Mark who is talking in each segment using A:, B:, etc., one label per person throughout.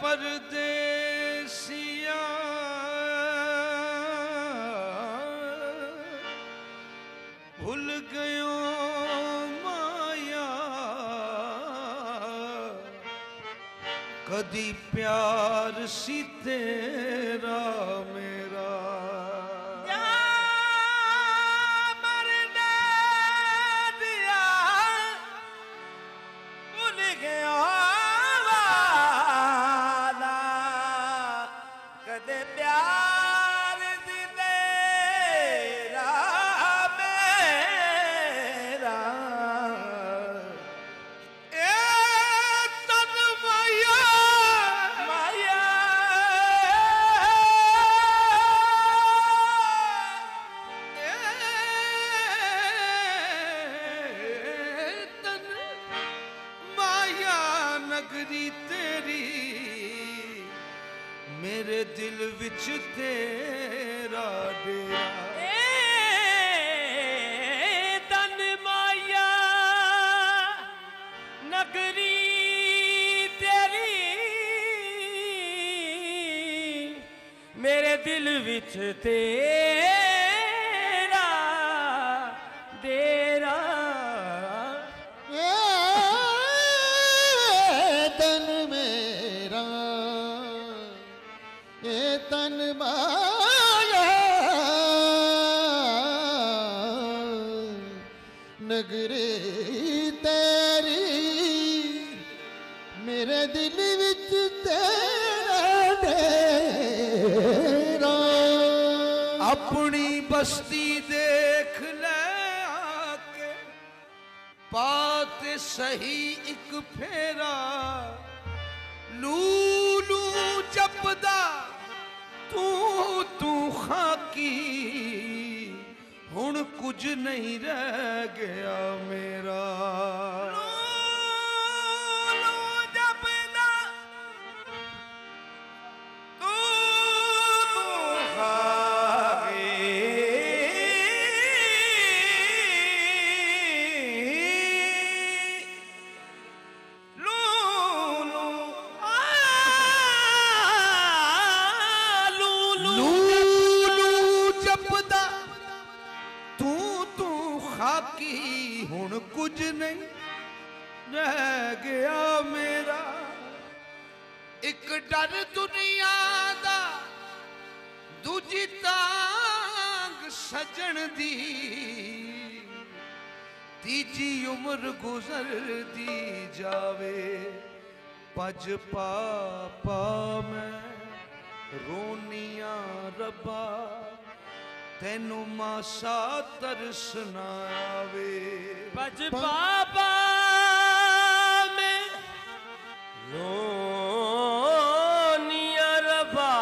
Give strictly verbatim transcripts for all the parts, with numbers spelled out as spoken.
A: परदेसिया भूल गयो माया कदी प्यार सी तेरा मेरा मेरे दिल विच तेरा डेरा
B: तन माया नगरी तेरी मेरे दिल विच तेरा डेरा
C: तन मेरा ये तन माया नगरी तेरी मेरे दिल विच तेरा डेरा
A: अपनी बस्ती देख ले आके पाते सही एक फेरा लूलू जपदा तू तू खाकी हुण कुछ नहीं रह गया मेरा लूलू जपदा तू तू खाकी खाकी हुण कुछ नहीं रह गया मेरा एक डर दुनिया दा दूजी तांग सजन दी तीजी उम्र गुजर दी जावे पज पा पा मैं रोनिया रब्बा तेनू मासा तरस ना आवे
B: बज बाबा में रोनिया रबा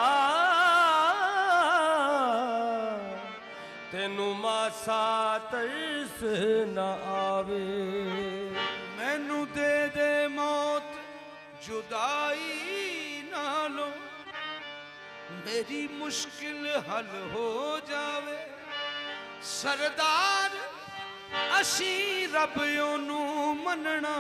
B: तेनू मासा तरस ना आवे
A: मैनू दे दे मौत जुदाई नालों मेरी मुश्किल हल हो जावे सरदार असी रब ओनू मनना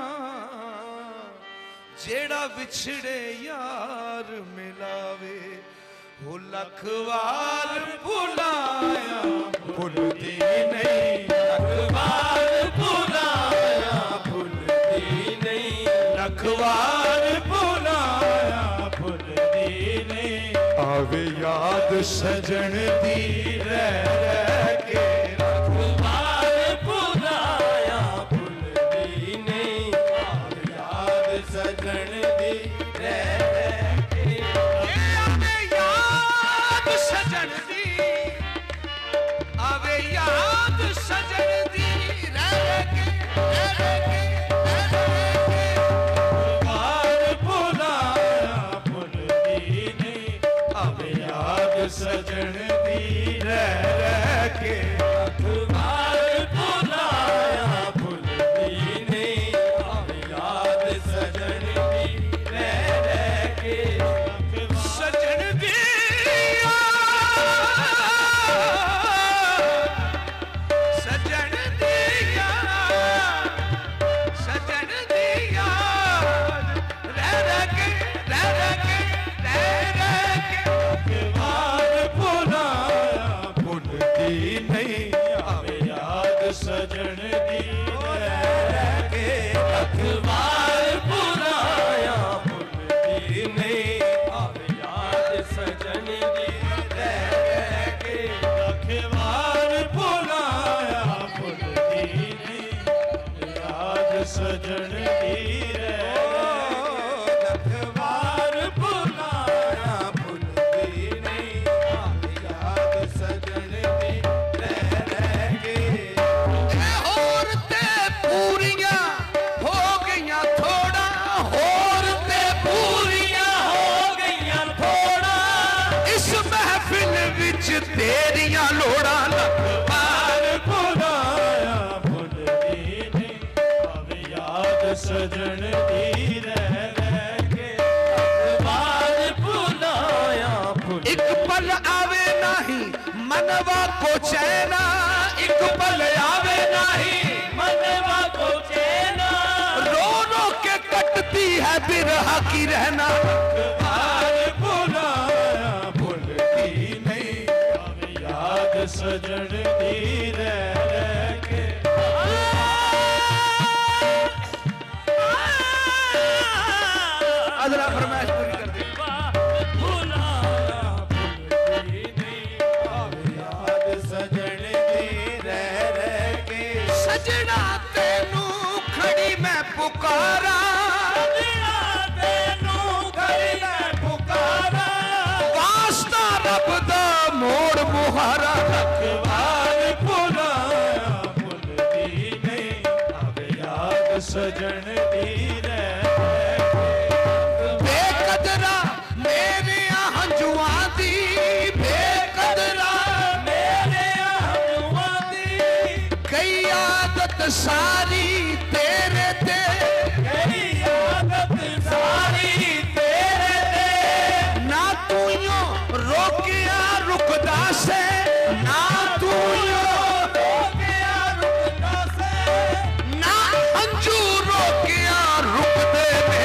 A: जेड़ा विछड़े यार मिलावे हो लख वार भुलाया भुलदी नहीं लख वार भुलाया भुलदी नहीं लख वार भुलाया भुलदी नहीं आवे याद सजन दी रह रह के रख वार भुलाया भुलदी नहीं आवे याद सजन दी रह रह के आवे याद सजन दी आवे याद सजन दी रह रह के रह रह के सजन दी रह रह के अखबार भुलाया भुलदी नहीं आवे याद सजन दी रह रह के सजन दी सजन दी सजन दी रह रह के रह रह के
D: दियां लोड़ा लख बार भुलाया भुलदी नहीं भावे याद सजन दी रह रह के लख बार भुलाया भुलदी। एक पल आवे नहीं मनवा को चैना, एक पल आवे नहीं मनवा को चैना, रो रो के कटती है बिरहा की रहना। भुलाया भुलती नहीं भावे याद सजन दी रह रह के। अदरा फरमाइश पूरी कर दे। सजना तेनू खड़ी मैं पुकारा, तेनू खड़ी मैं पुकारा, वास्ता रब दा मोड़ मुहारा। लखवार भुलाया भुलदी नहीं अब याद सजन दी रह बेकदरा मेरे हंजुआं दी, बेकदरा मेरे हंजुआं दी, कई आदत सारी तेरे ते, कई आदत सारी तेरे ते, ना तू यो रोकिया रुकदा से, ना तू यो रोकिया रुकदा से, ना अंजू रोकिया रुकदे ने।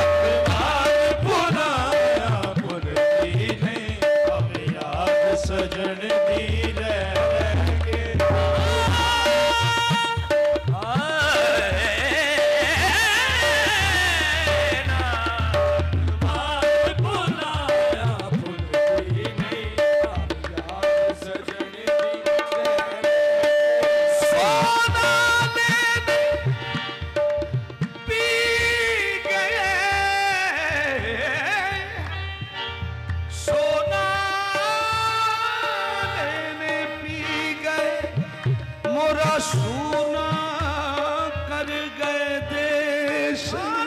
D: भुलाया भुलदी नहीं अब याद सजन दी रह रह के। सूना कर गए देश,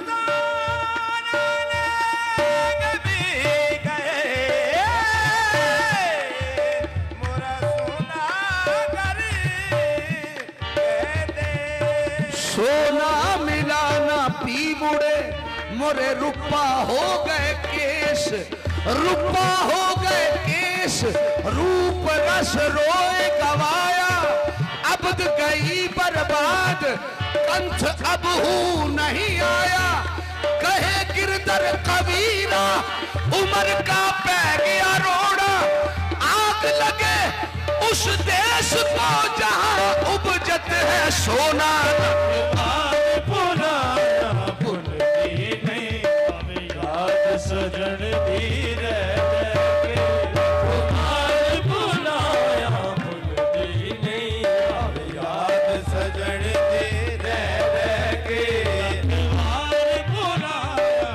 D: सोना मिला ना पी मुड़े मोरे रुपा हो गए केस, रुपा हो गए केस, रूप रस रोए गवाया अब्द गई बर्बाद, कंठ अब हूँ नहीं आया, कहे गिरदर कबीरा उमर का पै गया रोड़ा, आग लगे उस देश को जहाँ उपजत है सोना। भुलाया भुलदी नहीं अब याद सजन दी रह रह के। भुलाया भुलदी नहीं अब याद सजन दी रह रह के। भुलाया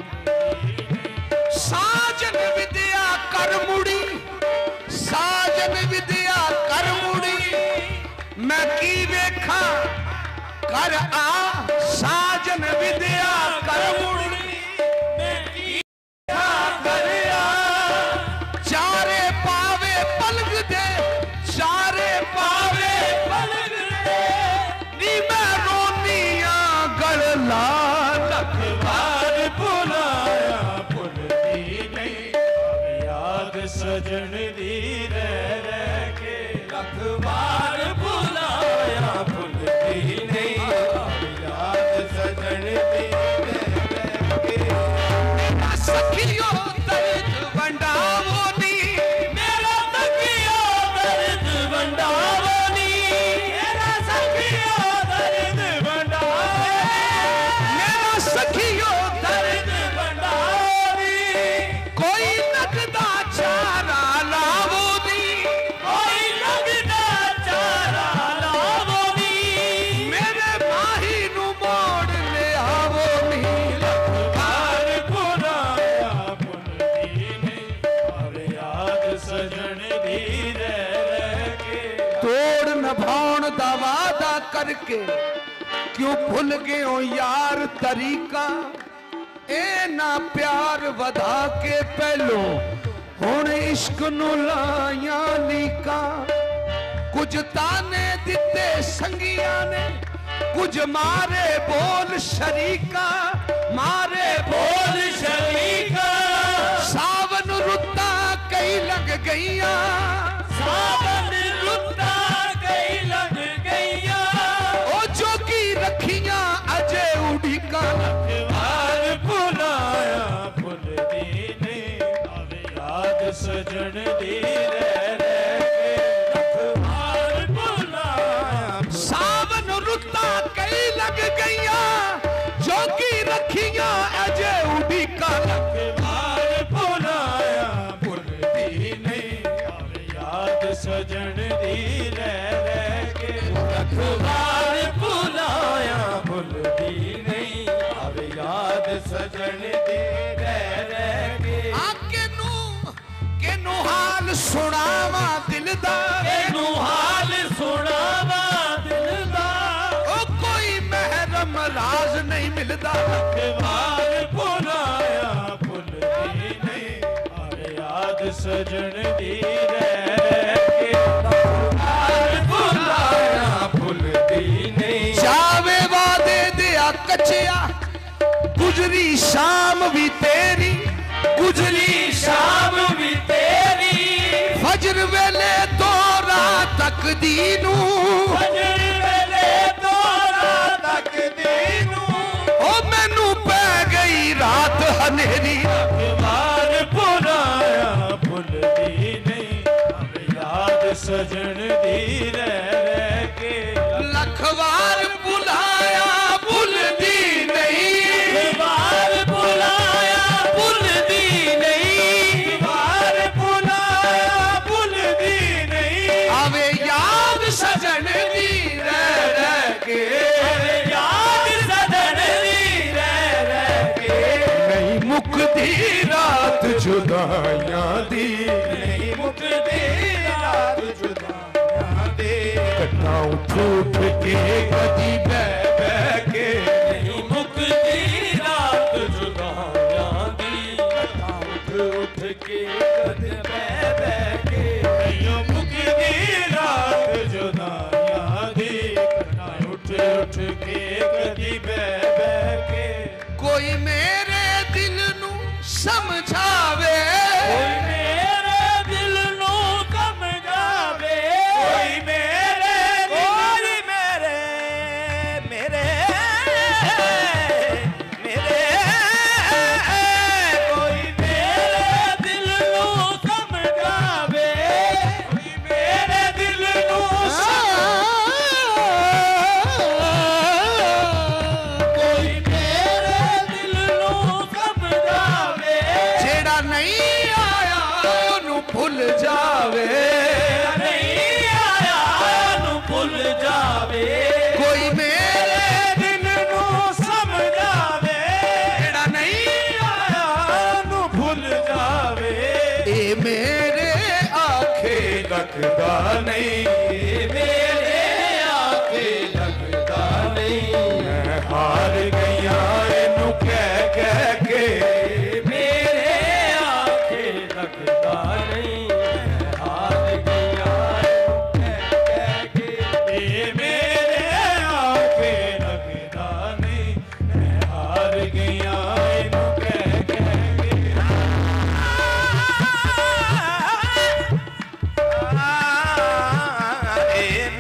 D: साजन विद्या कर मुड़ी, साजन विद्या कर मुड़ी, मैं की वेखा कर आ साजन विद्या कर मुड़ी, मैं की वेखा कर आ, चारे पावे पलक दे, चारे पावे पलक दे, नी मैं रोनिया गड़ला। लखवार भुलाया भुलदी नहीं याद सजन दी रह रह के। लखवार भुलाया भुलदी नहीं याद सजन दी रह रह के। सखियो दर्द वंडावो नी, मेरा सखियो दर्द वंडावो नी, मेरा सखियो दर्द वंडावो, मेरा सखियो दर्द वंडावो नी, कोई लगदा चारा लावो नी, कोई लगदा चारा लावो नी, मेरे माही नू मोड़ ले आवो नी। लखवार भुलाया भुलदी नहीं अब याद सजन दी रह रह के। तोड़ नभाउण दा वादा करके क्यों भुल गए हो यार तरीका, ए ना प्यार वधा के पहलो
A: ਹੁਣ ਇਸ਼ਕ ਨੂੰ ਲਾਇਆ ਲੀਕਾ ਕੁਝ ਤਾਨੇ ਦਿੱਤੇ ਸੰਗੀਆਂ ਨੇ ਕੁਝ ਮਾਰੇ ਬੋਲ ਸ਼ਰੀਕਾ ਮਾਰੇ ਬੋਲ ਸ਼ਰੀਕਾ ਸਾਵਨ ਰੁੱਤਾਂ ਕਈ ਲੰਘ ਗਈਆਂ ਸਾਵਨ ਰੁੱਤਾਂ ਕਈ ਲੰਘ ਗਈਆਂ ਉਹ ਜੋਗੀ ਰੱਖੀਆਂ ਅਜੇ ਉਡੀਕਾਂ
D: ਵਾਰ ਭੁਲਾਇਆ ਭੁੱਲਦੀ ਨਹੀਂ ਆਵੇ ਯਾਦ ਸਜਣ ਦੀ ਰਹਿ ਰਹਿ ਕੇ ਰਖਵਾਰ ਭੁਲਾਇਆ
A: ਸਾਵਨ ਰੁੱਤਾਂ ਕਈ ਲੰਘ ਗਈਆਂ ਜੋਗੀ ਰੱਖੀਆਂ ਅਜੇ ਉਡੀਕਾਂ
D: ਵਾਰ ਭੁਲਾਇਆ ਭੁੱਲਦੀ ਨਹੀਂ ਆਵੇ ਯਾਦ ਸਜਣ ਦੀ ਰਹਿ ਰਹਿ ਕੇ ਰਖਵਾਰ ਭੁਲਾਇਆ ਭੁੱਲਦੀ ਨਹੀਂ ਆਵੇ ਯਾਦ ਸਜਣ ਦੀ ਰਹਿ ਰਹਿ ਕੇ
A: ਆ ਕਿਨੂੰ ਕਿਨੂੰ ਹਾਲ ਸੁਣਾਵਾਂ ਦਿਲ ਦਾ
D: ਇਹਨੂੰ ਹਾਲ ਸੁਣਾਵਾ ਦਿਲ ਦਾ
A: ਉਹ ਕੋਈ ਮਹਿਰਮ ਰਾਜ਼ ਨਹੀਂ ਮਿਲਦਾ
D: ਵਾਰ ਭੁਲਾਇਆ ਭੁੱਲਦੀ ਨਹੀਂ ਆਵੇ ਯਾਦ ਸਜਣ ਦੀ ਰਹਿ ਰਹਿ ਕੇ ਵਾਰ ਭੁਲਾਇਆ ਭੁੱਲਦੀ ਨਹੀਂ
A: ਜਾਵੇ ਵਾਦੇ ਦਿਆ ਕੱਚਿਆ ਗੁਜਰੀ ਸ਼ਾਮ ਵੀ ਤੇਰੀ ਗੁਜਰੀ ਸ਼ਾਮ ਵੀ ਤੇਰੀ ਫਜਰ ਵੇਲੇ ਤੋਂ ਰਾਤ ਤੱਕ ਦੀ ਨੂੰ
D: ਫਜਰ ਵੇਲੇ ਤੋਂ ਰਾਤ ਤੱਕ ਦੀ ਨੂੰ
A: ਉਹ ਮੈਨੂੰ ਪੈ ਗਈ ਰਾਤ ਹਨੇਰੀ
D: ਵਾਰ ਭੁਲਾਇਆ ਭੁੱਲਦੀ ਨਹੀਂ ਆਵੇ ਯਾਦ ਸਜਣ ਦੀ ਰਹਿ ਰਹਿ ਕੇ
A: ਲੱਖ ਵਾਰ ਭੁਲਾਇਆ ਭੁੱਲਦੀ ਨਹੀਂ
D: ਵਾਰ ਭੁਲਾਇਆ ਭੁੱਲਦੀ ਨਹੀਂ ਵਾਰ ਭੁਲਾਇਆ ਭੁੱਲਦੀ ਨਹੀਂ
A: ਆਵੇ ਯਾਦ ਸਜਣ ਦੀ ਰਹਿ ਰਹਿ ਕੇ
D: ਯਾਦ ਸਜਣ ਦੀ ਰਹਿ ਰਹਿ ਕੇ
A: ਨਹੀਂ ਮੁੱਕਦੀ ਰਾਤ ਜੁਦਾਈਆਂ ਦੀ
D: ਨਹੀਂ ਮੁੱਕਦੀ ਰਾਤ ਜੁਦਾਈਆਂ ਦੇ
A: ਕੱਟਾਂ ਉੱਠ ਉੱਠ ਕੇ ਕਦੀ ਬਹਿ ਬਹਿ ਕੇ
D: ਨਹੀਂ ਮੁੱਕਦੀ ਰਾਤ ਜੁਦਾਈਆਂ ਦੀ ਉੱਠ ਉੱਠ ਕੇ ਕਦੇ ਬਹਿ ਬਹਿ ਕੇ ਨਹੀਂ ਮੁੱਕਦੀ ਰਾਤ ਜੁਦਾਈਆਂ ਦੀ ਉੱਠ ਉੱਠ ਕੇ ਕਦੀ ਬਹਿ ਬਹਿ ਕੇ
A: ਕੋਈ ਮੇਰੇ ਦਿਲ ਨੂੰ ਸਮਝਾਵੇ
D: ਕੋਈ ਮੇਰੇ ਦਿਲ ਨੂੰ ਸਮਝਾਵੇ ਕੋਈ ਮੇਰੇ ਕੋਈ ਮੇਰੇ ਮੇਰੇ ਮੇਰੇ ਕੋਈ ਮੇਰੇ ਦਿਲ ਨੂੰ ਸਮਝਾਵੇ ਕੋਈ ਮੇਰੇ ਦਿਲ ਨੂੰ ਕੋਈ ਮੇਰੇ ਦਿਲ ਨੂੰ ਸਮਝਾਵੇ
A: ਜਿਹੜਾ ਨਹੀਂ ਆਇਆ ਉਹਨੂੰ ਭੁੱਲ ਜਾਵੇ
D: ਨਹੀਂ ਆਇਆ ਨੂੰ ਭੁੱਲ ਜਾਵੇ
A: ਕੋਈ ਮੇਰੇ
D: ਦਿਲ ਨੂੰ ਸਮਝਾਵੇ
A: ਜਿਹੜਾ ਨਹੀਂ
D: ਆਇਆ ਨੂੰ ਭੁੱਲ ਜਾਵੇ
A: ਇਹ ਮੇਰੇ ਆਖੇ
D: ਲੱਗਦਾ ਨਹੀਂ ਇਹ ਮੇਰੇ ਆਖੇ ਲੱਗਦਾ ਨਹੀਂ ਮੈਂ ਹਾਰ ਗਿਆ ਇਹਨੂੰ ਕਹਿ ਕਹਿ ਕੇ ਮੇਰੇ ਆਖੇ ਲੱਗਦਾ ਨਹੀਂ ਮੈਂ ਹਾਰ ਗਿਆ ਇਹਨੂੰ ਕਹਿ ਕਹਿ ਕੇ ਇਹ ਮੇਰੇ ਆਖੇ ਲੱਗਦਾ ਨਹੀਂ ਮੈਂ ਹਾਰ ਗਿਆ ਇਹਨੂੰ ਕਹਿ ਕਹਿ ਕੇ ਇਹ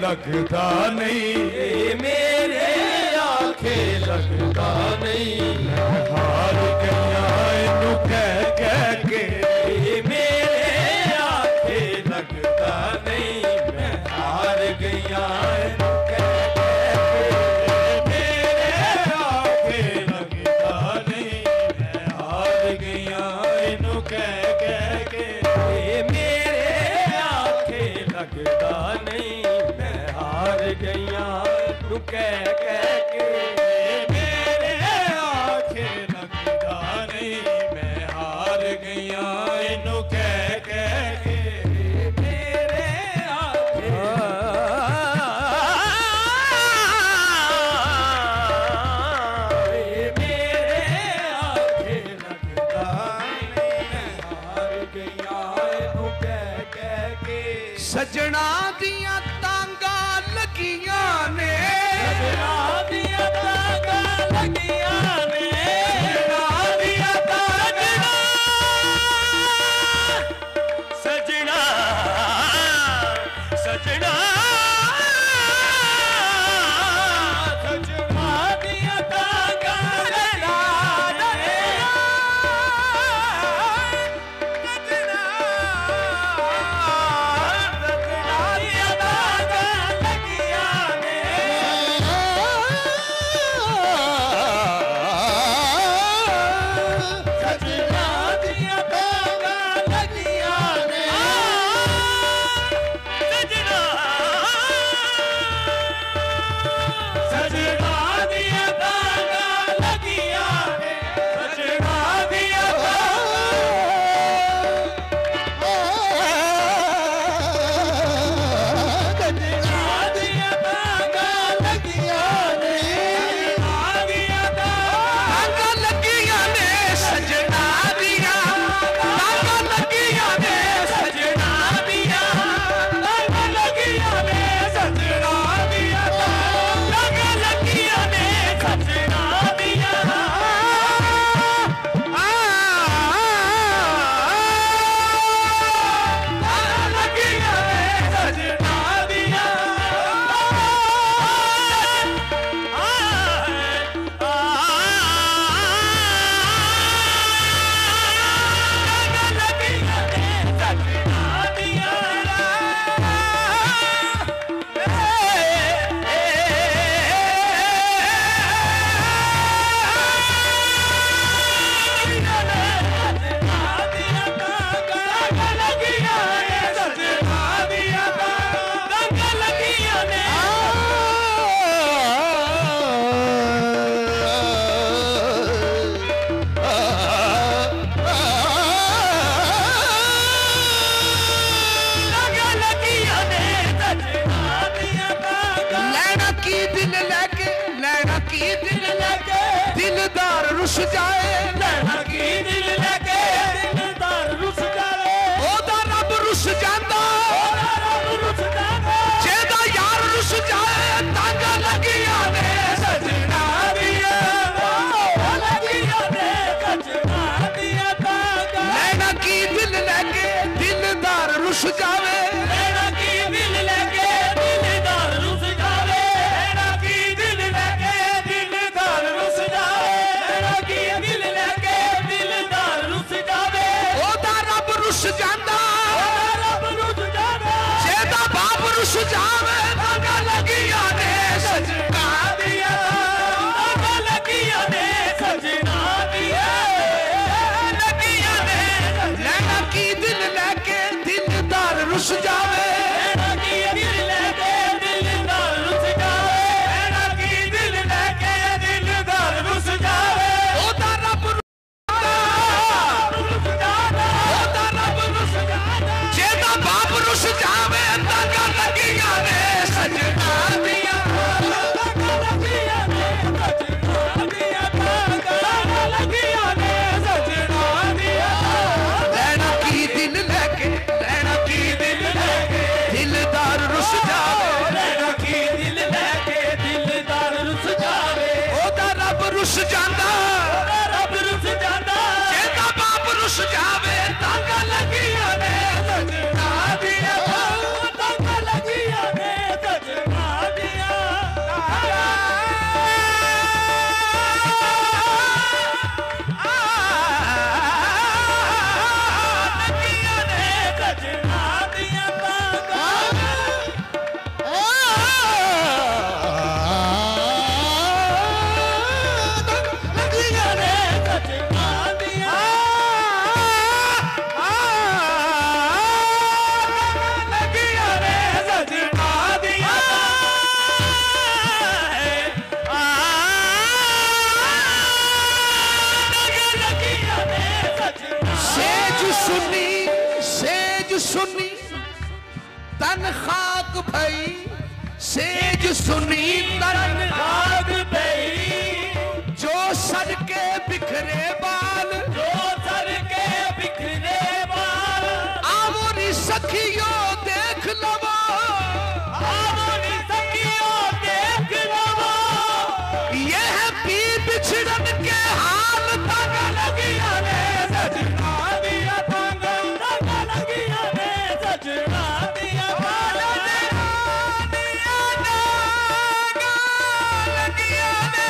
D: लगता नहीं, मेरे आखे लगता नहीं। हार गया इनू कह कह के, मेरे आखे लगता नहीं। मैं हार गया इनू कह कह के, मेरे आखे लगता नहीं। मैं हार गया इनू कह कह के, मेरे आखे लगता नहीं। मैं हार गया इनू कह कह के, मेरे आखे लगता नहीं। मैं हार गया इनू कह कह के, मेरे आखे मेरे आखे लगता नहीं। मैं हार गया इनू कह कह के।
A: सजना दियां तांगा लगियां ने,
D: सजना दियां तांगा लगियां ने, सजना दियां तांगा,
B: सजना सजना
D: सजना दियां तांगा लगियां ने,
A: सजना
D: सजना दियां तांगा लगियां ने, सजना दियां तांगा लगियां ने,
B: सजना
D: सजना दियां तांगा लगियां ने, सजना दियां दियां तांगा लगियां ने, सजना दियां
A: तांगा लगियां ने, सजना दियां तांगा लगियां ने, सजना दियां
D: तांगा लगियां ने, सजना दियां
A: तांगा लगियां ने, सजना दियां आ तांगा लगियां ने, सजना दियां लैना की दिल लेके, लैना की दिल लेके दिलदार रुस जाए, लैना की दिल लेके
D: दिलदार रुस जावे,
A: ओदा रब रुस जांदा,
D: रब रुस जावे,
A: जेदा यार रुस जाए तांगा लगियां ने, सजना दियां
D: लगियां ने, सजना दियां तांगा,
A: लैना की दिल लेके दिलदार रुस जावे,
D: लैना की दिल लेके दिलदार रुस जावे, लैना की दिल लेके दिलदार रुस जावे, लैना की दिल लेके
A: सुनी तरन
D: आग पई
A: जो सर के बिखरे बाल
D: जो सर के बिखरे बाल
A: आवरी सखियों देख लवो
D: आवरी सखियों देख लवो
A: ये है पी बिछड़न के हाल तक
D: लगिया ने सजना दिया तंग तंग लगिया ने सजना दिया तंग
A: दिया ना लगिया ने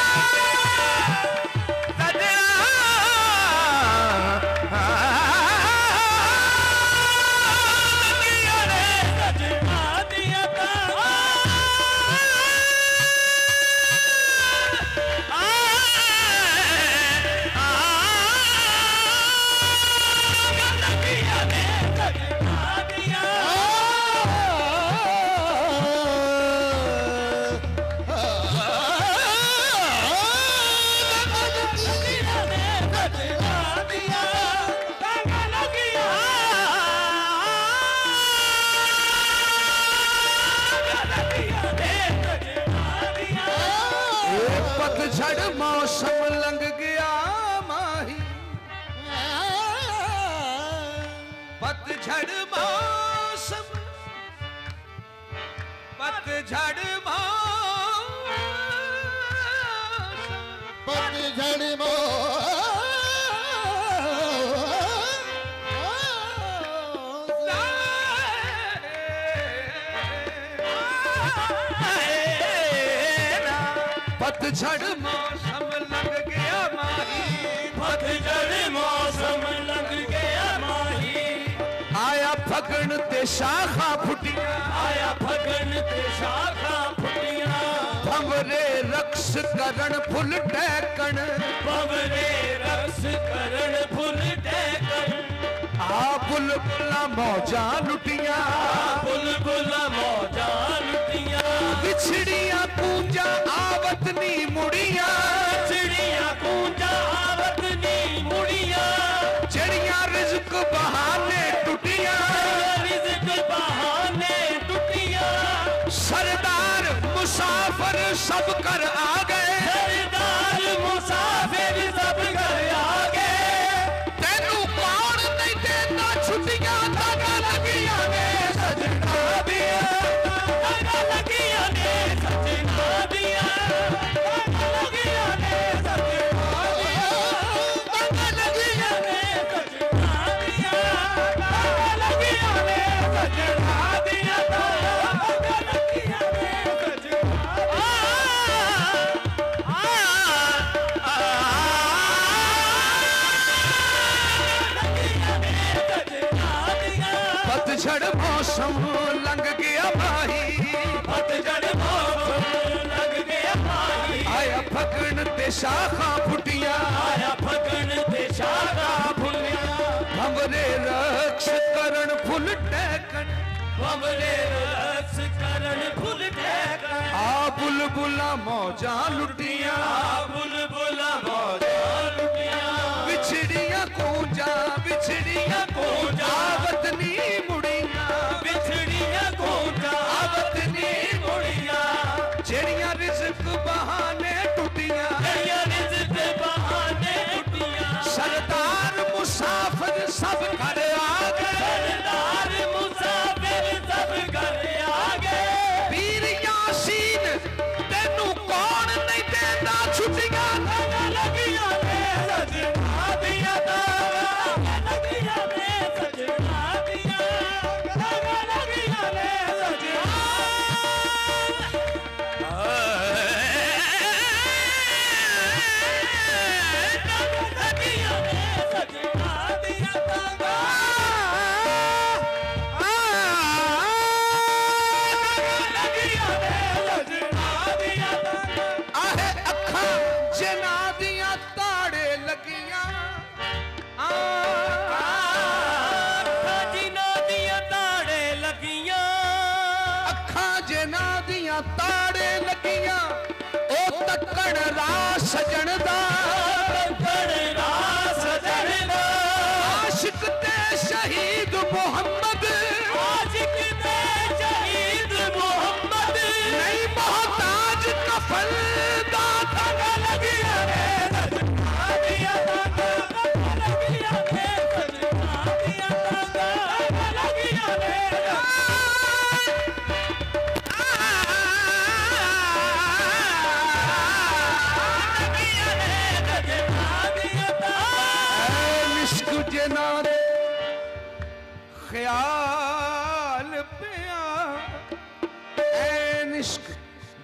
A: सजना लगिया ने
D: सजना दिया तंग लगिया ने सजना दिया लगिया ने सजना दिया तंग लगिया लगिया ने सजना दिया
A: पतझड़ मौसम लंघ गया माही पतझड़ मौसम पतझड़ मौसम
C: पतझड़
A: पतझड़ मौसम लग गया माही
D: पतझड़ मौसम लग गया माही
A: आया फगण ते शाखा फुटिया
D: आया फगन ते शाखा फुटिया
A: भंवरे रक्स करण फुल टहकण
D: पवरे रक्स करण फुल टहकन
A: आ बुलबुला मौजा लुटिया
D: बुलबुल मौजा लुटिया
A: बिछड़िया पूंजा आवत नी मुड़िया
D: चिड़िया कूंजा आवत नी मुड़िया
A: जड़िया रिज़्क बहाने टुटिया
D: रिज़्क बहाने टुटिया
A: सरदार मुसाफिर सब कर आ गए
D: सरदार मुसाफिर सब घर आ गए
A: तेनू कौन नहीं देता छुट्टियां ताका लगिया ने सजना दिया
D: तंग लगिया ने सजना दिया तंग लगिया ने सजना दिया तंग लगिया ने सजना दिया तंग लगिया ने सजना दिया तंग लगिया ने सजना आ आ लगिया ने सजना दिया
A: पतझड़ मौसम लंघ गया माही
D: पतझड़ मौसम लग गया माही
A: आया फगण ते शाखा फुटिया
D: आया फगन ते शाखा फुलिया
A: भंवरे रक्स करण फुल टहकण
D: बमरे रस करण फुल ठहकन
A: आ बुलबुला मौजा लुटिया
D: बुलबुल मौजा लुटिया
A: बिछड़िया कूंजा बिछड़िया कूंजा आवत नी मुड़िया
D: बिछड़िया कूंजा
A: आवत नी
D: मुड़िया
A: जड़िया रिज़्क बहाने टुटिया
D: जड़िया रिज़्क बहाने टुटिया
A: सरदार मुसाफिर सब घर आ गए
D: सरदार मुसाफिर सब घर आ गए
A: पीर यासीन तेनू कौन नहीं देता छुट्टियां
D: तंग लगिया ने सजना दिया तंग लगिया ने सजना दिया तंग लगिया ने सजना तंग लगिया ने सजना दिया तंग लगिया ने सजना दिया तंग
A: आहे अखां जना दियां ताड़े लगियां आ
D: जिना दिया ताड़े लगियां
A: अखां जना दियां ताड़े लगियां ओ तक्कण रास सजण दा
D: तक्कण रास सजण दा
A: आशिक ते शहीद मोहम्मद
D: आशिक ते शहीद मोहम्मद
A: नहीं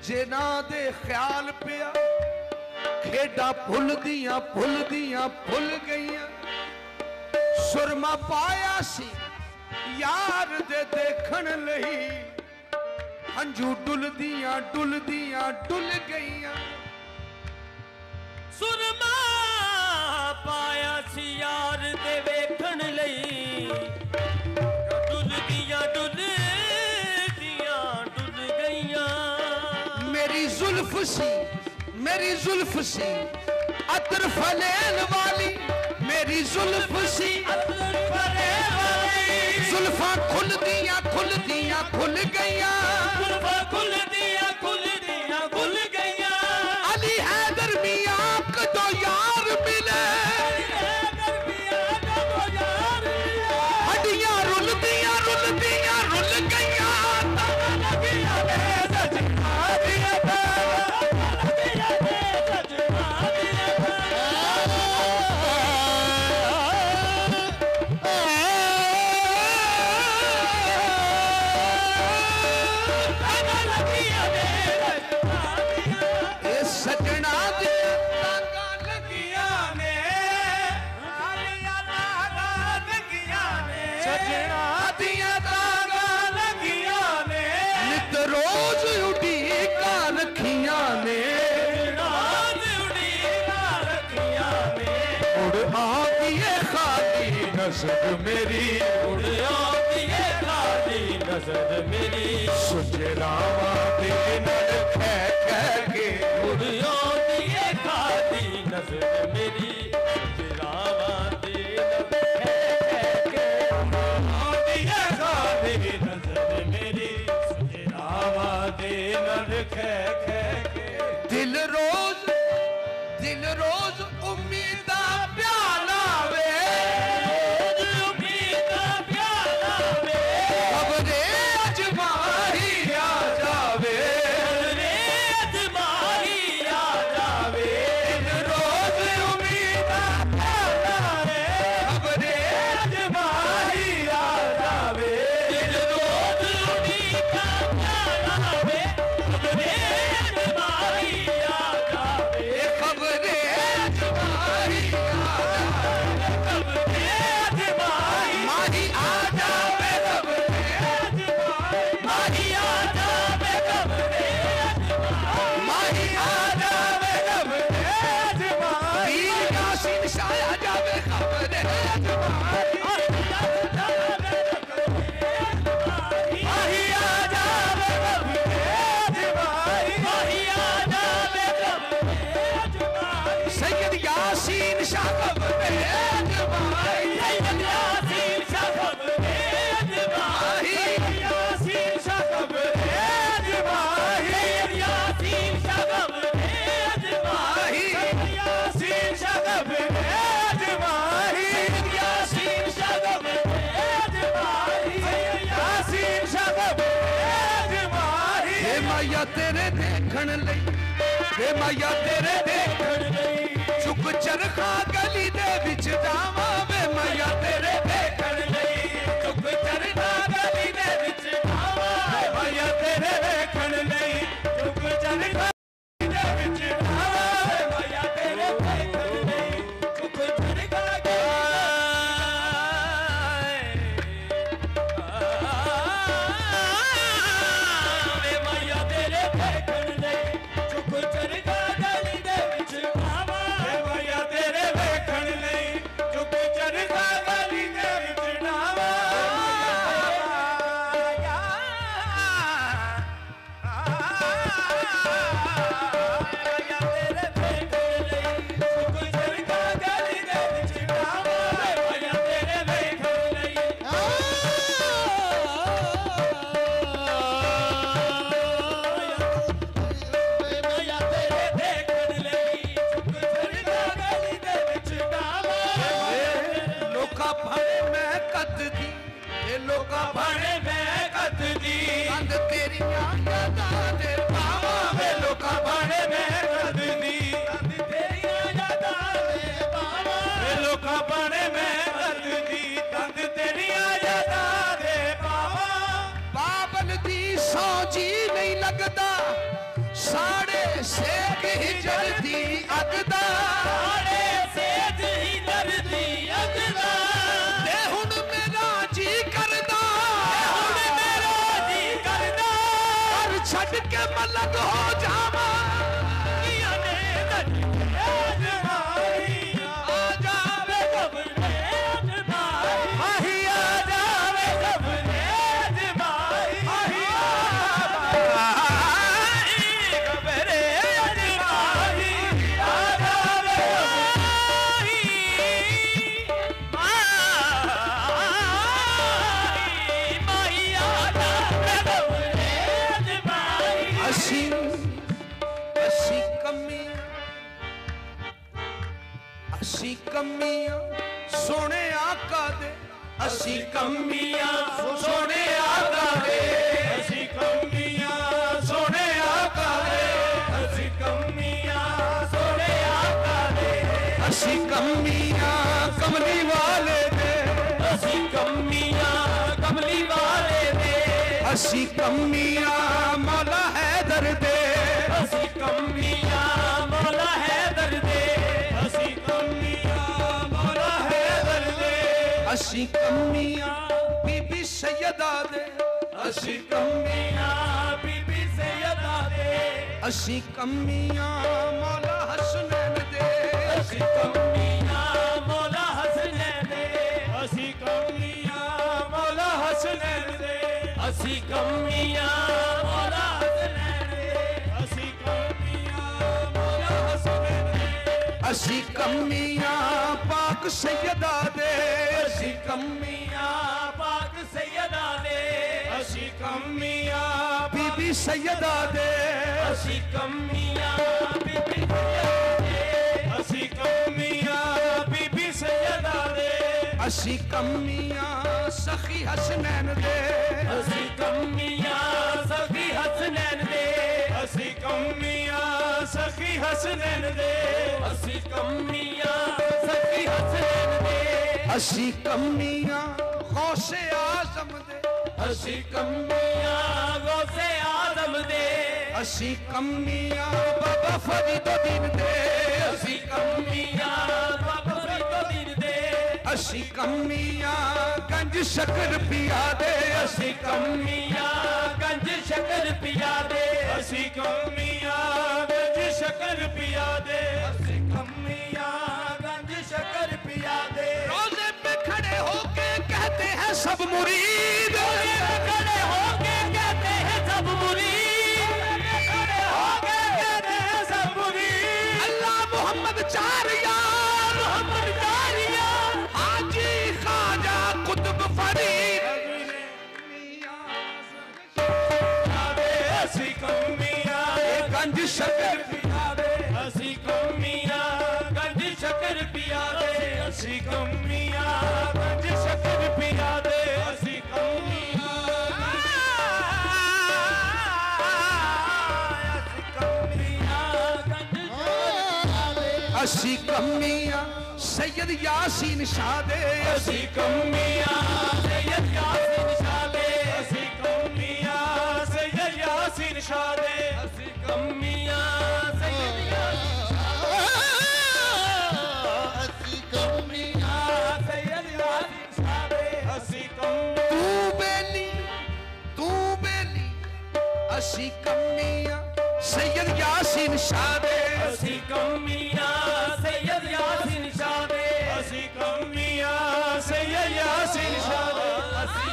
A: जिन्हां दे ख्याल पिया खेडा भुल दियां भुल दियां भुल गईयां सुरमा पाया सी यार दे देखण लई हंजू डुल दियां डुल दियां डुल गईयां
B: सुरमा पाया सी यार दे वेखण लई डुल दियां डुल दियां डुल गईयां
A: मेरी जुल्फ सी मेरी जुल्फ सी अतर फलेल वाली मेरी जुल्फ सी
B: अतर फलेल वाली
A: जुल्फां खुल दियां खुल दियां खुल गईयां
B: जुल्फां खुल दियां खुल दियां खुल गईयां
A: अली हैदर मियां कदों यार मिले हड्डियां रुल दियां रुल दियां रुल गईयां नजर मेरी
B: उड़ आती है खाली नजर मेरी
A: सुजरावा दे नल खे खे के
B: उड़ आती है खाली नजर मेरी सुजरावा दे नल खे खे के
D: आती है खाली नजर मेरी सुजरावा दे नल खे खे के
A: दिल रोज दिल रोज उम्मीदा प्याला वे तेरे देखण लई वे माया तेरे देखण लई चुक चरखा गली दे विच जावां वे माया तेरे देखण लई चुक चरखा गली दे विच जावां वे माया तेरे देखण लई चुक चरखा गली दे विच जावां वे माया तेरे देखण लई चुक चरखा तेरियां यादां दे पावां वे लोकां हो जावा
B: ने अजमाई आ जावे कब्र अजमाई
A: आही आ
B: जावे कब्र अजमाई
A: आही
B: कब्र अजमाई आ जावे
A: असी असी कमियां असी कमियां सोने आका दे असी कमियां सोने आका दे
D: असी कमियां सोने आका दे
B: असी कमियां सोने आका दे
A: असी कमियां कमली वाले दे
B: असी कमियां कमली वाले दे
A: असी कमियां मौला हैदर दे
B: असी कमियां मौला हैदर दे
D: असी कमियां मौला हैदर दे
A: असी कमियां बीबी सैयदा दे
B: असी कमियां बीबी सैयदा दे
A: असी कमियां मौला हसनैन दे
B: असी कमियां मौला हसनैन दे
D: असी कमियां मौला हसनैन दे
B: असी कमियां मौला हसनैन दे
D: असी कमियां मौला हसनैन दे
A: असी कमियां पाक सैयदा दे
B: असी कमियां पाक सैयदा दे
D: असी कमियां
A: बीबी सैयदा दे
B: असी कमियां बीबी सैयदा दे
D: असी कमियां बीबी सैयदा दे
A: असी कमियां सखी हसनैन दे
B: असी कमियां सखी हसनैन दे
D: असी कमियां सखी हसनैन दे
B: असी कमियां सखी हसनैन दे
A: असी कमियां गौसे आजम दे
B: असी कमियां गौसे आजम दे
A: असी कमियां बाबा फरीदुद्दीन दे
B: असी कमियां बाबा फरीदुद्दीन दे
A: असी कमियां गंज शकर पिया दे
B: असी कमियां गंज शकर पिया दे
D: असी कमियां गंज शकर पिया दे
B: असी कमियां गंज शकर पिया दे
A: रोजे पे खड़े होके कहते हैं सब मुरीद
B: खड़े होके कहते हैं सब मुरीद खड़े होके कहते हैं सब मुरीद
A: अल्लाह मोहम्मद चार यार
B: मोहम्मद कारिया
A: हाजी ख्वाजा कुतुब फरीद
D: असी कमियां
A: गंज शकर
B: पिया दे
D: असी कमियां
B: गंज शकर पिया दे
D: असी कमियां गंज शकर पिया दे असी कमियां
B: असी कमियां गंज
A: असी कमियां सैयद यासीन शाह दे
B: असी कमियां सैयद यासीन शाह दे
D: असी कमियां सैयद यासीन शाह दे
B: असी कमियां सैयद यासीन
C: असी कमियां
B: सैयद यासीन शाह दे
D: असी कम
A: तू बेली तू बेली असी कमियां सैयद यासीन शाह दे
B: असी कमियां सैयद यासीन शाह दे
D: असी कमियां सैयद यासीन शाह दे
B: असी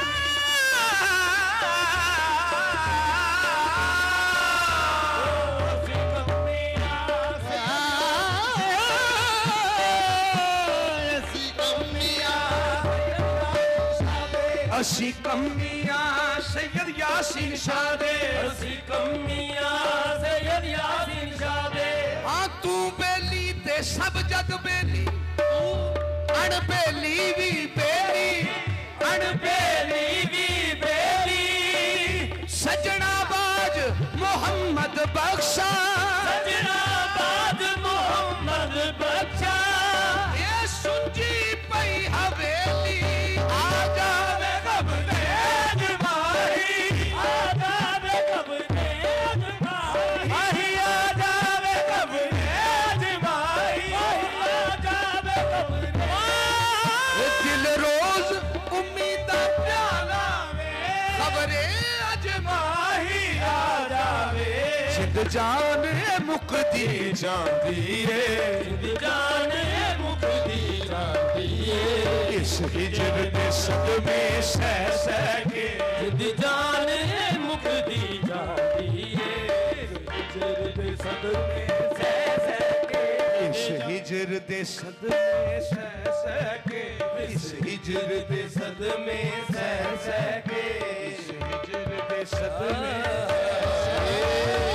A: असी कमियां सैयद यासीन शाह दे
B: असी कमियां सैयद यासीन शाह दे
A: हाँ तू बेली ते सब जग बेली अण बेली भी बेली अण
B: बेली भी बेली
A: सजना बाज मोहम्मद बख्शा
B: सजना बाद मोहम्मद बख्शा
A: ये सुंजी पई हवेली आ जावे
B: कब्र अजमाई आ जावे कब्र अजमाई
A: आही आ जावे
B: कब्र अजमाई आ जावे कब्र
A: ये दिल रोज उम्मीद प्याला खबरे अजमाही
B: आ जावे
A: जिंद जान मुकदी जांदी है
B: जिंद जान मुकदी जांदी है
A: इस हिजर दे सदमे सह सह के
B: जिंद जान मुकदी जांदी है हिजर दे सदमे सह सह के
A: इस हिजर दे सदमे सह सह के इस हिजर दे सदमे सह सह के इस हिजर दे सदमे सह सह के